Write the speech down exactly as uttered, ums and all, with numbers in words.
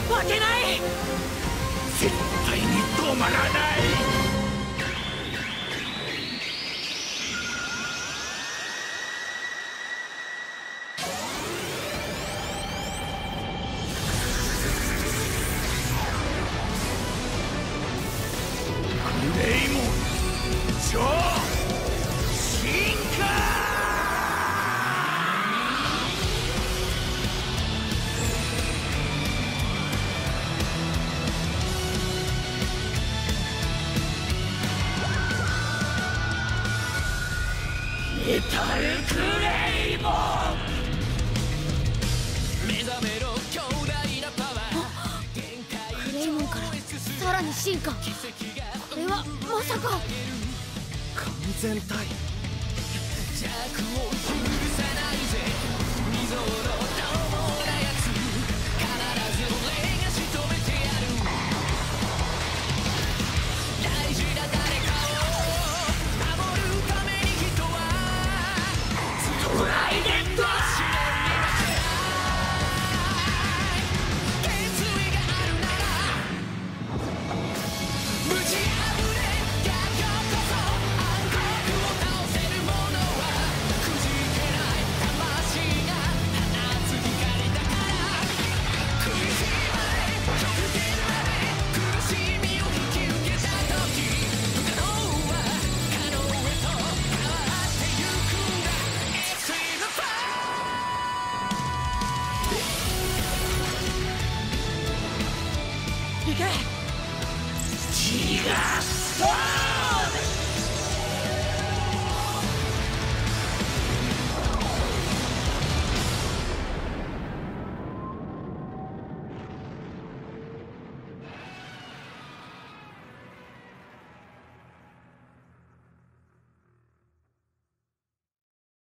負けない。 絶対に止まらない。グレイモン超進化。メタルグレイモン。目覚めろ強大なパワー。 クレイモンからさらに進化。これはまさか完全体。 弱を許さないぜ未曾有の獰猛なやつ。必ず俺が仕留めてやる。大事な誰かを守るために人はトライデント。 決意があるならぶち破れ。逆境こそ暗黒を倒せるものはくじけない魂が放つ光だから。食いしばれ極限まで苦しみを引き受けた時不可能は可能へと変わってゆくんだ。エクストリームファイト。 行け。 ジガストーン。